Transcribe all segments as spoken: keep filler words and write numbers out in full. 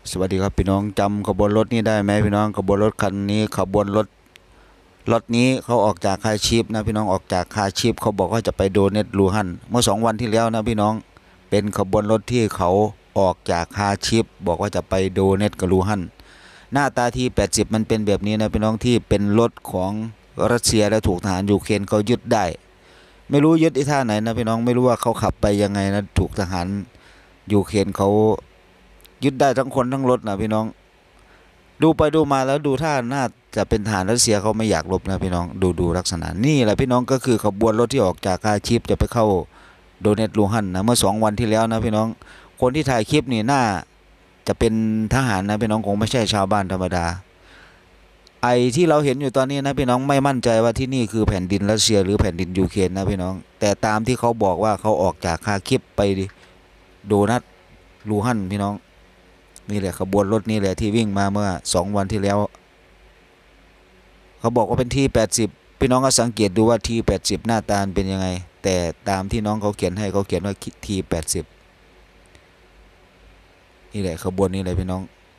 สวัสดีครับพี่น้องจำขบวนรถนี้ได้ไหมพี่น้องขบวนรถคันนี้ขบวนรถรถนี้เขาออกจากคาชีพนะพี่น้องออกจากคาชีพเขาบอกว่าจะไปโดเนตลูฮันเมื่อสองวันที่แล้วนะพี่น้องเป็นขบวนรถที่เขาออกจากคาชีพบอกว่าจะไปโดเนตกับลูฮันหน้าตาที่แปดสิบมันเป็นแบบนี้นะพี่น้องที่เป็นรถของรัสเซียและถูกทหารยูเครนเขายึดได้ไม่รู้ยึดอีท่าไหนนะพี่น้องไม่รู้ว่าเขาขับไปยังไงนะถูกทหารยูเครนเขายึดได้ทั้งคนทั้งรถนะพี่น้องดูไปดูมาแล้วดูท่าน่าจะเป็นทหารรัสเซียเขาไม่อยากรบนะพี่น้องดูดูลักษณะนี่แหละพี่น้องก็คือขบวนรถที่ออกจากคาชีพจะไปเข้าโดเนตลูฮันนะเมื่อสองวันที่แล้วนะพี่น้องคนที่ถ่ายคลิปนี่น่าจะเป็นทหารนะพี่น้องคงไม่ใช่ชาวบ้านธรรมดาไอ้ที่เราเห็นอยู่ตอนนี้นะพี่น้องไม่มั่นใจว่าที่นี่คือแผ่นดินรัสเซียหรือแผ่นดินยูเครนนะพี่น้องแต่ตามที่เขาบอกว่าเขาออกจากคาคิปไปโดนัทลูฮันพี่น้องนี่แหละขบวนรถนี่แหละที่วิ่งมาเมื่อสองวันที่แล้วเขาบอกว่าเป็นทีแปดสิบพี่น้องก็สังเกตดูว่าทีแปดสิบหน้าตาเป็นยังไงแต่ตามที่น้องเขาเขียนให้เขาเขียนว่าทีแปดสิบนี่แหละขบวนนี้เลยพี่น้อง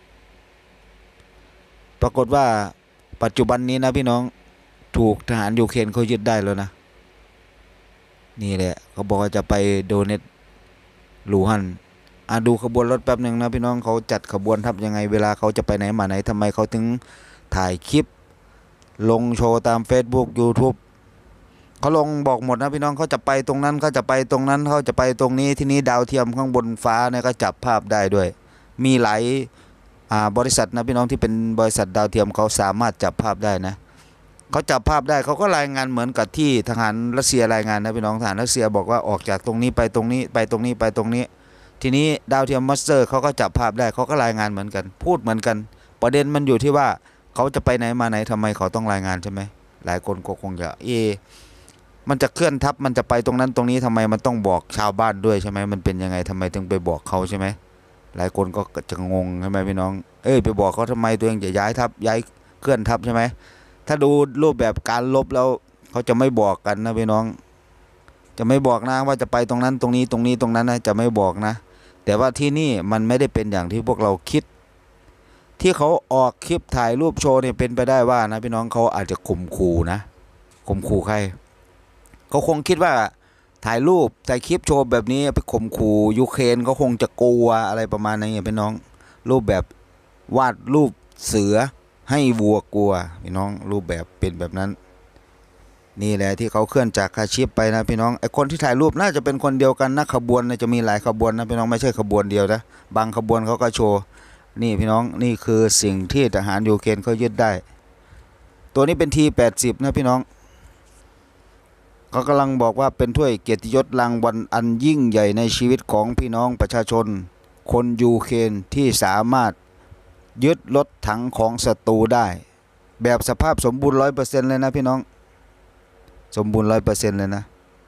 ปรากฏว่าปัจจุบันนี้นะพี่น้องถูกทหารยูเครนเขายึดได้แล้วนะนี่แหละเขาบอกว่าจะไปโดเนตลูฮันอ่ะดูขบวนรถแป๊บหนึ่งนะพี่น้องเขาจัดขบวนทัพยังไงเวลาเขาจะไปไหนมาไหนทำไมเขาถึงถ่ายคลิปลงโชว์ตาม Facebook YouTube เขาลงบอกหมดนะพี่น้องเขาจะไปตรงนั้นเขาจะไปตรงนั้นเขาจะไปตรงนี้ที่นี้ดาวเทียมข้างบนฟ้าเนี่ยก็จับภาพได้ด้วยมีหลายอ่าบริษัทนะพี่น้องที่เป็นบริษัทดาวเทียมเขาสามารถจับภาพได้นะเขาจับภาพได้เขาก็รายงานเหมือนกับที่ทหารรัสเซียรายงานนะพี่น้องทหารรัสเซียบอกว่าออกจากตรงนี้ไปตรงนี้ไปตรงนี้ไปตรงนี้ทีนี้ดาวเทียมมัสเตอร์เขาก็จับภาพได้เขาก็รายงานเหมือนกันพูดเหมือนกันประเด็นมันอยู่ที่ว่าเขาจะไปไหนมาไหนทำไมเขาต้องรายงานใช่ไหมหลายคนก็คงจะเอมันจะเคลื่อนทัพมันจะไปตรงนั้นตรงนี้ทำไมมันต้องบอกชาวบ้านด้วยใช่ไหมมันเป็นยังไงทำไมถึงไปบอกเขาใช่ไหมหลายคนก็จะงงใช่ไหมพี่น้องเอ้ยไปบอกเขาทำไมตัวเองจะย้ายทัพย้ายเคลื่อนทัพใช่ไหมถ้าดูรูปแบบการลบแล้วเขาจะไม่บอกกันนะพี่น้องจะไม่บอกนะว่าจะไปตรงนั้นตรงนี้ตรงนี้ตรงนั้นนะจะไม่บอกนะแต่ว่าที่นี่มันไม่ได้เป็นอย่างที่พวกเราคิดที่เขาออกคลิปถ่ายรูปโชว์เนี่ยเป็นไปได้ว่านะพี่น้องเขาอาจจะข่มขู่นะข่มขู่ใครเขาคงคิดว่าถ่ายรูปถ่ายคลิปโชว์แบบนี้ไปข่มขู่ยูเครนเขาคงจะกลัวอะไรประมาณนี้พี่น้องรูปแบบวาดรูปเสือให้วัวกลัวพี่น้องรูปแบบเป็นแบบนั้นนี่แหละที่เขาเคลื่อนจากคาชิปไปนะพี่น้องไอคนที่ถ่ายรูปน่าจะเป็นคนเดียวกันนะขบวนนะจะมีหลายขบวนนะพี่น้องไม่ใช่ขบวนเดียวนะบางขบวนเขาก็โชว์นี่พี่น้องนี่คือสิ่งที่ทหารยูเครนเขายึดได้ตัวนี้เป็นทีแปดสิบนะพี่น้องเขากำลังบอกว่าเป็นถ้วยเกียรติยศรางวัลอันยิ่งใหญ่ในชีวิตของพี่น้องประชาชนคนยูเครนที่สามารถยึดรถถังของศัตรูได้แบบสภาพสมบูรณ์ร้อยเปอร์เซ็นต์เลยนะพี่น้องสมบูรณ์ร้อยเปอร์เซ็นต์เลยนะ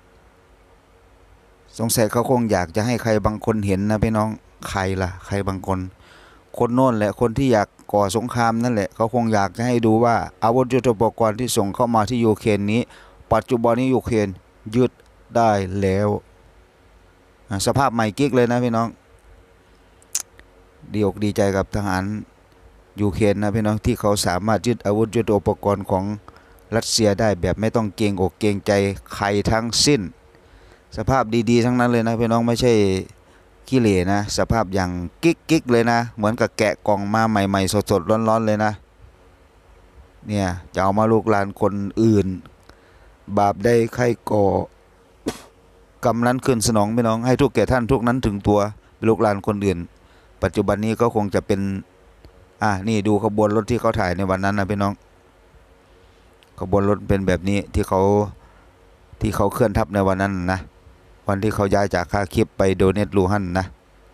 สงสัยเขาคงอยากจะให้ใครบางคนเห็นนะพี่น้องใครล่ะใครบางคนคนโน่นแหละคนที่อยากก่อสงครามนั่นแหละเขาคงอยากจะให้ดูว่าอาวุธยุทโธปกรณ์ที่ส่งเข้ามาที่ยูเครนนี้ปัจจุบันนี้ยูเครนยึดได้แล้วสภาพใหม่กิ๊กเลยนะพี่น้องดีอกดีใจกับทหารยูเครนนะพี่น้องที่เขาสามารถยึดอาวุธยุทโธปกรณ์ของรัสเซียได้แบบไม่ต้องเกรงอกเกรงใจใครทั้งสิ้นสภาพดีๆทั้งนั้นเลยนะพี่น้องไม่ใช่ขี้เหร่นะสภาพอย่างกิ๊กๆเลยนะเหมือนกับแกะกล่องมาใหม่ๆสดๆร้อนๆเลยนะเนี่ยจะเอามาลูกหลานคนอื่นบาปได้ใครก่อกรรมนั้นคืนสนองพี่น้องให้ทุกแก่ท่านทุกนั้นถึงตัวลูกหลานคนอื่นปัจจุบันนี้ก็คงจะเป็นอ่ะนี่ดูขบวนรถที่เขาถ่ายในวันนั้นนะพี่น้องขบวนรถเป็นแบบนี้ที่เขาที่เขาเคลื่อนทัพในวันนั้นนะวันที่เขาย้ายจากคาคิปไปโดเนตลูฮันนะ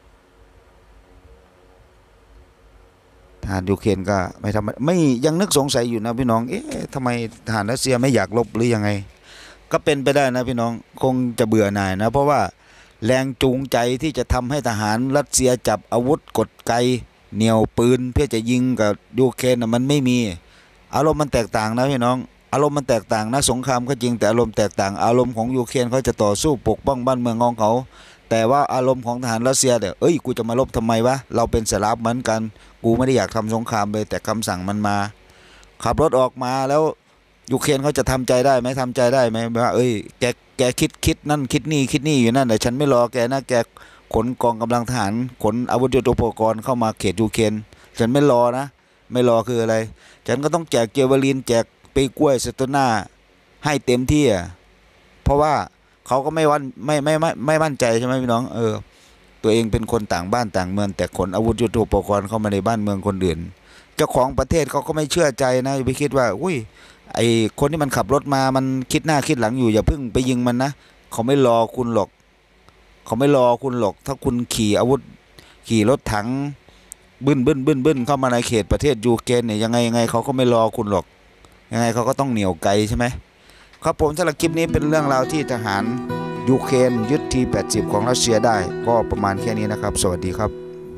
ทหารยูเครนก็ไม่ทำไม่ยังนึกสงสัยอยู่นะพี่น้องเอ๊ะทำไมทหารรัสเซียไม่อยากลบหรือยังไงก็เป็นไปได้นะพี่น้องคงจะเบื่อหน่ายนะเพราะว่าแรงจูงใจที่จะทำให้ทหารรัสเซียจับอาวุธกดไกเหนี่ยวปืนเพื่อจะยิงกับยูเครนมันไม่มีอารมณ์มันแตกต่างนะพี่น้องอารมณ์มันแตกต่างนะสงครามก็จริงแต่อารมณ์แตกต่างอารมณ์ของยูเครนเขาจะต่อสู้ปกป้องบ้านเมืองของเขาแต่ว่าอารมณ์ของทหารรัสเซียเนี่ยเอ้ยกูจะมาลบทำไมวะเราเป็นสลาฟเหมือนกันกูไม่ได้อยากทำสงครามเลยแต่คำสั่งมันมาขับรถออกมาแล้วยูเครนเขาจะทำใจได้ไหมทำใจได้ไหมว่าเอ้ยแกแกคิดคิดนั่นคิดนี่คิดนี่อยู่นั่นแต่ฉันไม่รอแกนะแกขนกองกำลังทหารขนอาวุธยุทโธปกรณ์เข้ามาเขตยูเครนฉันไม่รอนะไม่รอคืออะไรฉันก็ต้องแจกเจวาลินแจกปีกล้วยสตอน่าให้เต็มที่อ่ะเพราะว่าเขาก็ไม่วันไม่ไม่ไม่ไม่มั่นใจใช่ไหมพี่น้องเออตัวเองเป็นคนต่างบ้านต่างเมืองแต่ขนอาวุธยุทโธปกรณ์เข้ามาในบ้านเมืองคนอื่นเจ้าของประเทศเขาก็ไม่เชื่อใจนะไปคิดว่าอุ้ยไอคนที่มันขับรถมามันคิดหน้าคิดหลังอยู่อย่าเพิ่งไปยิงมันนะเขาไม่รอคุณหรอกเขาไม่รอคุณหรอกถ้าคุณขี่อาวุธขี่รถถังบึ้นบึ้นบึ้นบึ้นเข้ามาในเขตประเทศยูเครนเนี่ยยังไงยังไงเขาก็ไม่รอคุณหรอกยังไงเขาก็ต้องเหนี่ยวไกลใช่ไหมครับผมสำหรับคลิปนี้เป็นเรื่องราวที่ทหารยูเครนยึดทีแปดสิบของรัสเซียได้ก็ประมาณแค่นี้นะครับสวัสดีครับ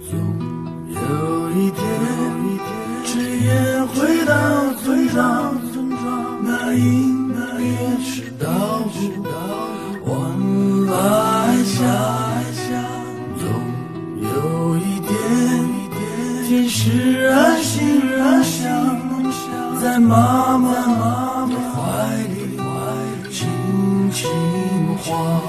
只也回到村庄，那应那也是稻谷，往来下，总有一点天使安心梦想，在妈妈的怀里轻轻晃。